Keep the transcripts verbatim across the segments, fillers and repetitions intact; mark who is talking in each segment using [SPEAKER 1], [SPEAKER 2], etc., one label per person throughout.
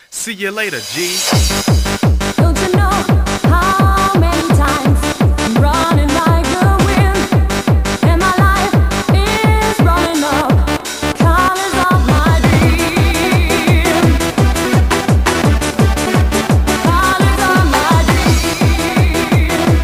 [SPEAKER 1] See you later, G.
[SPEAKER 2] Don't you know how many times I'm running like the wind, and my life is running up colors of my dream, colors of my dream.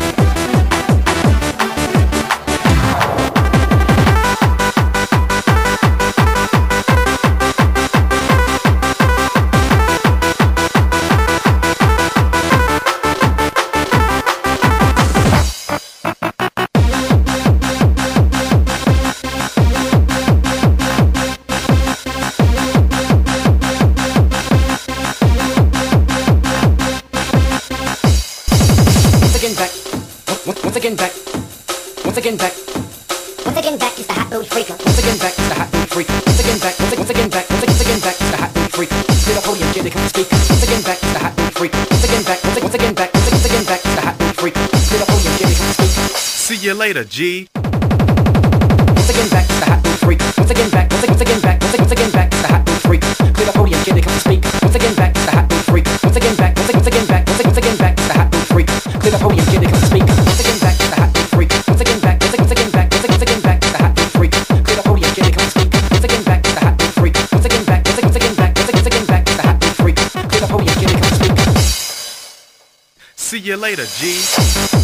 [SPEAKER 3] Once again back, once again back, once again back is the hot booty freaker. Once again back is the hot booty freaker. Once again back, once once again back, once again back is the hot booty freaker. Clear the podium, get it, come speak. Once again back is the hot booty freaker. Once again back, once once again back, once once again back is the hot booty freaker. Clear the podium, get it, come speak.
[SPEAKER 1] See you later, G.
[SPEAKER 3] Once again back is the hot booty freaker. Once again back, once once again back, once once again back is the hot booty freaker. Clear the podium, get it, come speak. Once again back is the hot booty freaker. Once again back, once once again back, once once again back is the hot booty freaker. Clear the podium, get it, come speak. Once again back is the hot booty freaker. Once again back, once once again back, once once again back is the hot booty freaker. Clear the podium, get it, come speak. Once again back is the hot booty freaker. Once again back, once once again back, once once again back is the hot booty freaker. Clear the podium, get it, come speak.
[SPEAKER 1] See you later, G.